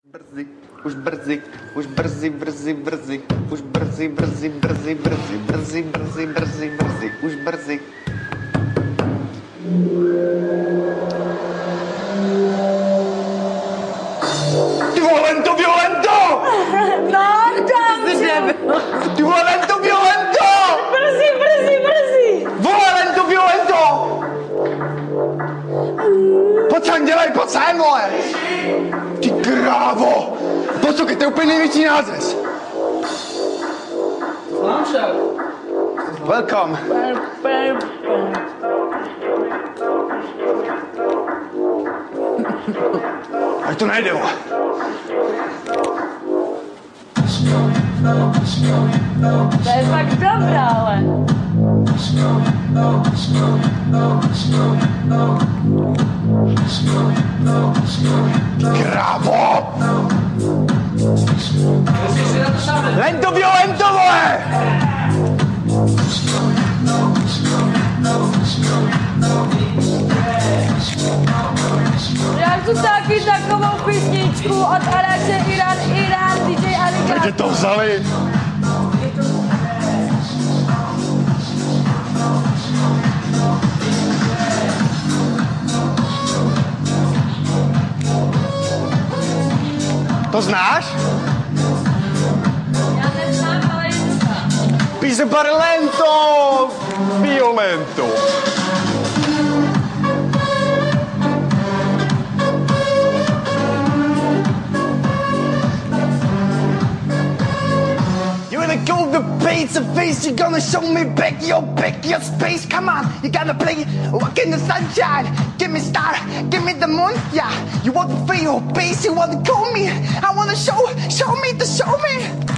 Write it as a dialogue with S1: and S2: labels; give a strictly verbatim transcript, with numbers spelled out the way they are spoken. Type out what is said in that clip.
S1: Brzy, už brzy, už brzy, brzy, brzy, už brzy, brzy, brzy, brzy, brzy, brzy, brzy, brzy, už brzy. Ty vole, Lento, Violento!
S2: No, dám
S1: Ty vole, Lento, Violento!
S2: Brzy, brzy, brzy!
S1: Vole, Lento, Violento! Pojď sem, dělej, pojď sem, vole! Ty krávo! Poslouchej, to je úplně největší nářez.
S3: Mám však.
S1: Welcome. Ať to nejde, vole.
S2: To je fakt dobrá, ale.
S1: Krávo! Lento, Violento, vole!
S2: Já chci taky takovou písničku od Araše Iran Iran D J Aliga.
S1: Kde to vzali? To znáš?
S2: Já neznám, ale je to znám.
S1: Píse pare lento, violento. You wanna go the pace of face, you're gonna show me back your back your space. Come on, you gotta play, walk in the sunshine. Give me star, give me the moon, yeah. You want to feel your bass, you wanna call me. I wanna show, show me to show me.